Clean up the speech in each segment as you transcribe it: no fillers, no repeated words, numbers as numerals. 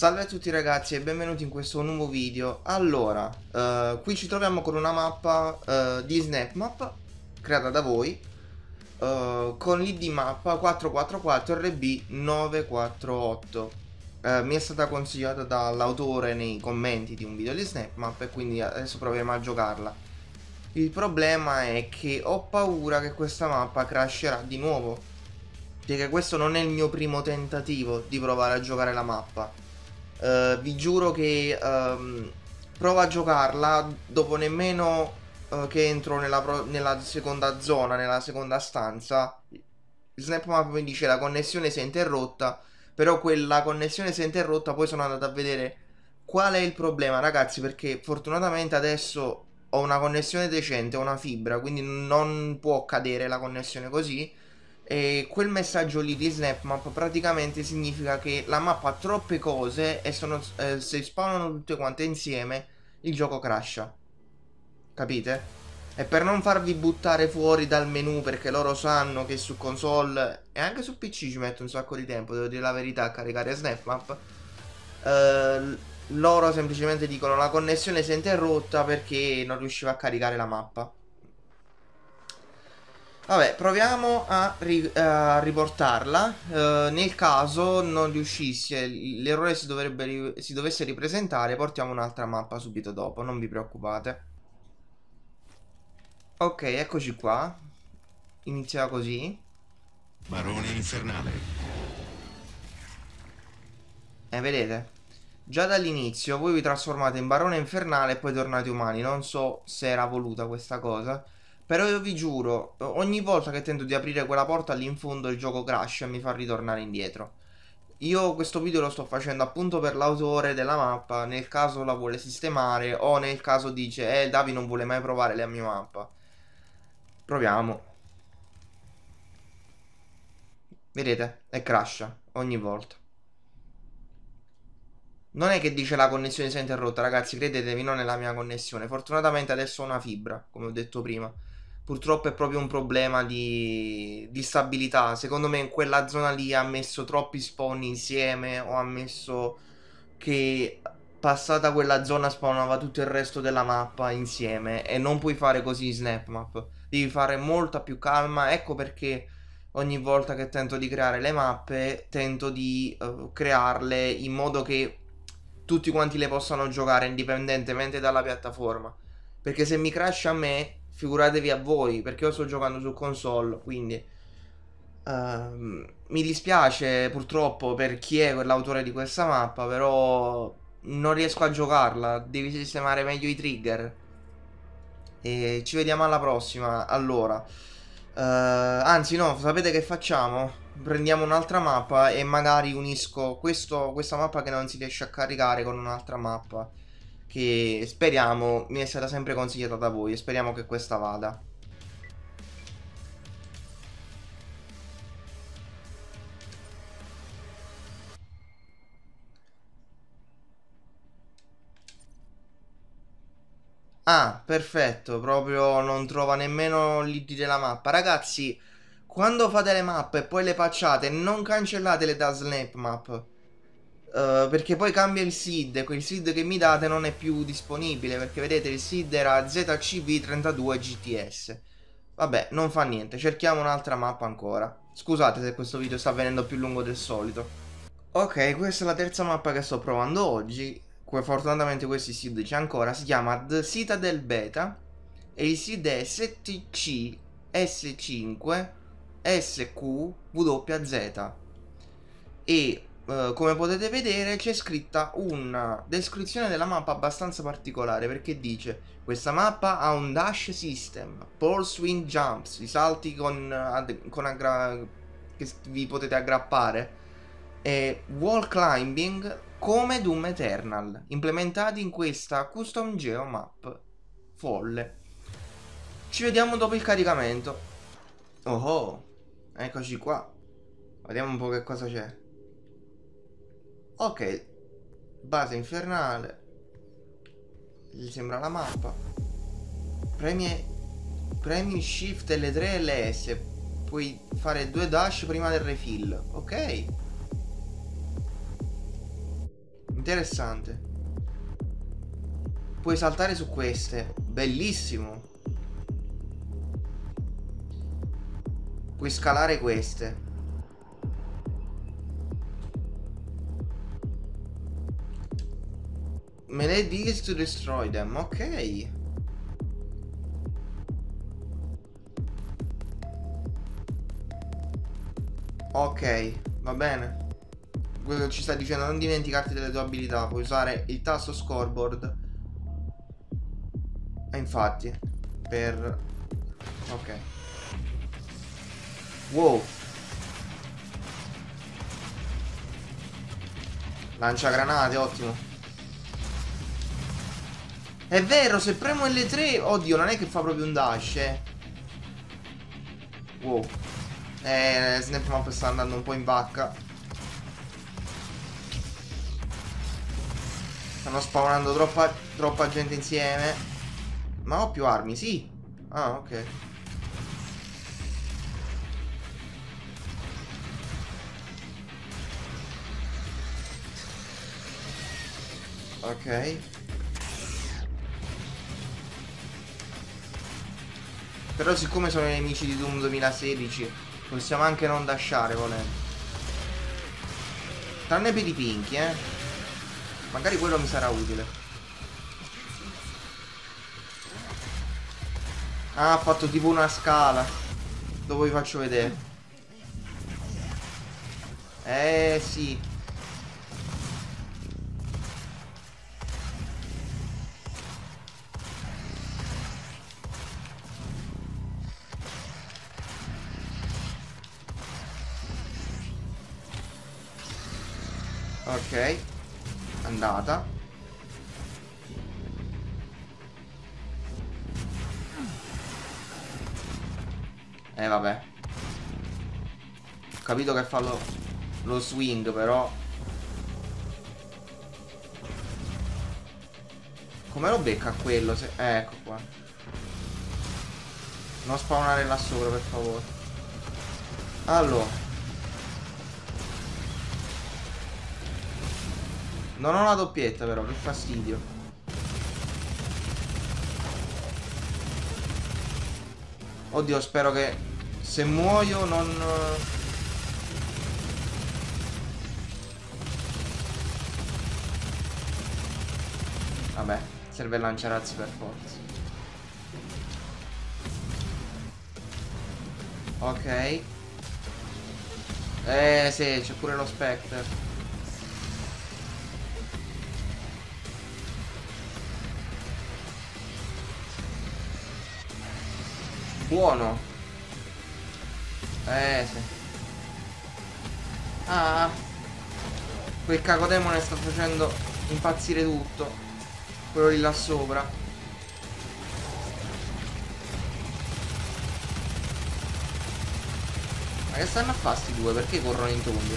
Salve a tutti ragazzi e benvenuti in questo nuovo video. Allora, qui ci troviamo con una mappa di SnapMap creata da voi con l'ID mappa 444 RB948. Mi è stata consigliata dall'autore nei commenti di un video di SnapMap e quindi adesso proveremo a giocarla. Il problema è che ho paura che questa mappa crasherà di nuovo, perché questo non è il mio primo tentativo di provare a giocare la mappa. Vi giuro che provo a giocarla dopo nemmeno che entro nella seconda zona, nella seconda stanza. SnapMap mi dice la connessione si è interrotta, però quella connessione si è interrotta, poi sono andato a vedere qual è il problema, ragazzi, perché fortunatamente adesso ho una connessione decente, ho una fibra, quindi non può cadere la connessione così. E quel messaggio lì di SnapMap praticamente significa che la mappa ha troppe cose e se spawnano tutte quante insieme il gioco crasha. Capite? E per non farvi buttare fuori dal menu, perché loro sanno che su console e anche su PC ci metto un sacco di tempo, devo dire la verità, a caricare SnapMap. Loro semplicemente dicono la connessione si è interrotta perché non riusciva a caricare la mappa. Vabbè, proviamo a riportarla. Nel caso non riuscisse, l'errore si dovesse ripresentare, portiamo un'altra mappa subito dopo, non vi preoccupate. Ok, eccoci qua. Inizia così. Barone infernale. Vedete? Già dall'inizio voi vi trasformate in barone infernale e poi tornate umani. Non so se era voluta questa cosa. Però io vi giuro, ogni volta che tento di aprire quella porta lì in fondo il gioco crash e mi fa ritornare indietro. Io questo video lo sto facendo appunto per l'autore della mappa, nel caso la vuole sistemare o nel caso dice Davi non vuole mai provare la mia mappa. Proviamo. Vedete? E crasha ogni volta. Non è che dice la connessione si è interrotta, ragazzi, credetemi, non è la mia connessione. Fortunatamente adesso ho una fibra, come ho detto prima. Purtroppo è proprio un problema di stabilità. Secondo me in quella zona lì ha messo troppi spawn insieme o ha messo che passata quella zona spawnava tutto il resto della mappa insieme e non puoi fare così in SnapMap. Devi fare molta più calma. Ecco perché ogni volta che tento di creare le mappe tento di crearle in modo che tutti quanti le possano giocare indipendentemente dalla piattaforma. Perché se mi crash a me, figuratevi a voi, perché io sto giocando su console, quindi mi dispiace purtroppo per chi è l'autore di questa mappa, però non riesco a giocarla, devi sistemare meglio i trigger. E ci vediamo alla prossima. Allora, anzi no, sapete che facciamo? Prendiamo un'altra mappa e magari unisco questa mappa che non si riesce a caricare con un'altra mappa che speriamo mi è stata sempre consigliata da voi e speriamo che questa vada. Ah, perfetto, proprio non trova nemmeno l'ID della mappa. Ragazzi, quando fate le mappe e poi le patchate, non cancellatele da SnapMap. Perché poi cambia il SID e quel SID che mi date non è più disponibile. Perché vedete, il SID era ZCV32 GTS. Vabbè, non fa niente, cerchiamo un'altra mappa ancora. Scusate se questo video sta venendo più lungo del solito. Ok, questa è la terza mappa che sto provando oggi. Fortunatamente questi SID c'è ancora. Si chiama The Citadel Beta. E il SID è STC S5 SQWZ. E come potete vedere c'è scritta una descrizione della mappa abbastanza particolare, perché dice: questa mappa ha un dash system, pole swing jumps, i salti che vi potete aggrappare, e wall climbing come Doom Eternal, implementati in questa custom geo map folle. Ci vediamo dopo il caricamento. Oh oh, eccoci qua. Vediamo un po' che cosa c'è. Ok, base infernale. Gli sembra la mappa. Premi, premi shift L3 e LS. Puoi fare 2 dash prima del refill. Ok. Interessante. Puoi saltare su queste. Bellissimo. Puoi scalare queste. Melee deals to destroy them. Ok. Ok, va bene. Quello che ci sta dicendo, non dimenticarti delle tue abilità. Puoi usare il tasto scoreboard. E infatti, per... Ok. Wow. Lanciagranate, ottimo. È vero, se premo L3... Oddio, non è che fa proprio un dash, eh. Wow. Snap Map sta andando un po' in vacca. Stanno spawnando troppa gente insieme. Ma ho più armi, sì. Ah, ok. Ok. Però siccome sono i nemici di Doom 2016, possiamo anche non dashare volendo. Tranne per i pinchi, eh. Magari quello mi sarà utile. Ah, ha fatto tipo una scala. Dopo vi faccio vedere. Sì. Ok. Andata. Vabbè. Ho capito che fa lo swing, però. Come lo becca quello? Ecco qua. Non spawnare là sopra, per favore. Allora. Non ho la doppietta però, che fastidio. Oddio, spero che se muoio non... Vabbè, serve lanciarazzi per forza. Ok. Sì, c'è pure lo Spectre. Buono. Sì. Ah. Quel cacodemone sta facendo impazzire tutto. Quello lì là sopra. Ma che stanno a fare sti due? Perché corrono in tondo?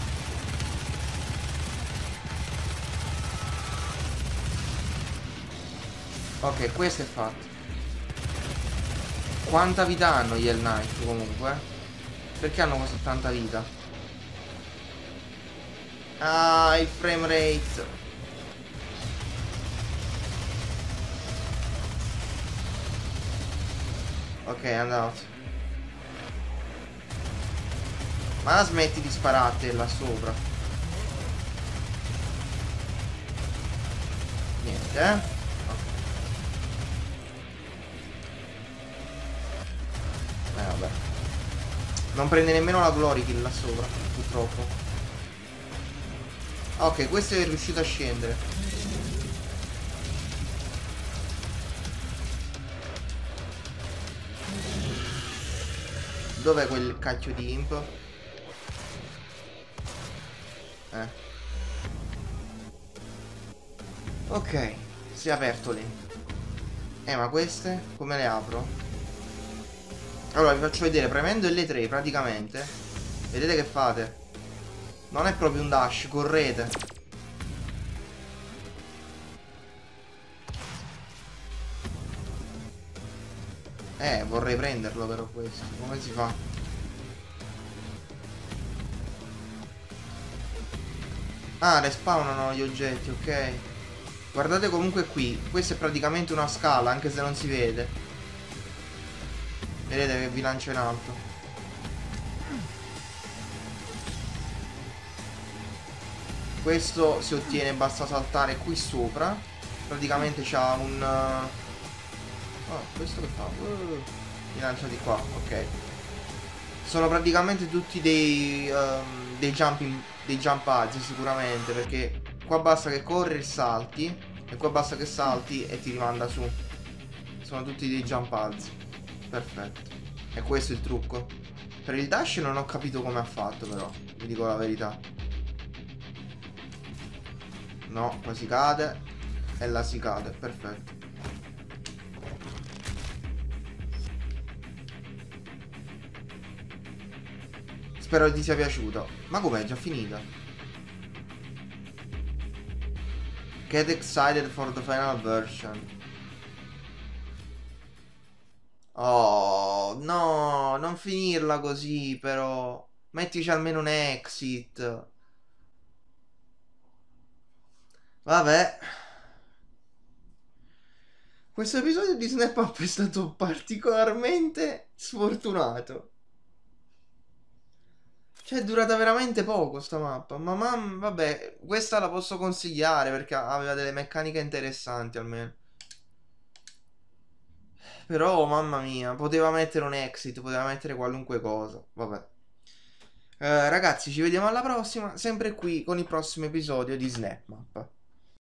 Ok, questo è fatto. Quanta vita hanno gli Hell Knight comunque? Perché hanno così tanta vita? Ah, il frame rate. Ok, è andato. Ma smetti di sparate là sopra. Niente, eh? Vabbè. Non prende nemmeno la glory kill là sopra, purtroppo. Ok, questo è riuscito a scendere. Dov'è quel cacchio di imp? Ok, si è aperto lì. Ma queste come le apro? Allora vi faccio vedere, premendo L3 praticamente. Vedete che fate? Non è proprio un dash, correte. Vorrei prenderlo però questo. Come si fa? Ah, respawnano gli oggetti, ok. Guardate comunque qui. Questa è praticamente una scala, anche se non si vede. Vedete che vi lancio in alto. Questo si ottiene, basta saltare qui sopra. Praticamente c'ha un... Oh, questo che fa? Mi lancia di qua, ok. Sono praticamente tutti dei dei jump pads sicuramente, perché qua basta che corri e salti, e qua basta che salti e ti rimanda su. Sono tutti dei jump pads. Perfetto. E questo è il trucco. Per il dash non ho capito come ha fatto, però vi dico la verità. No, qua si cade. E là si cade, perfetto. Spero ti sia piaciuto. Ma com'è già finita? Get excited for the final version. Oh, no, non finirla così, però. Mettici almeno un exit. Vabbè. Questo episodio di Snap Up è stato particolarmente sfortunato. Cioè, è durata veramente poco sta mappa. Ma vabbè, questa la posso consigliare perché aveva delle meccaniche interessanti almeno. Però, mamma mia, poteva mettere un exit, poteva mettere qualunque cosa. Vabbè. Ragazzi, ci vediamo alla prossima, sempre qui con il prossimo episodio di Snap Map.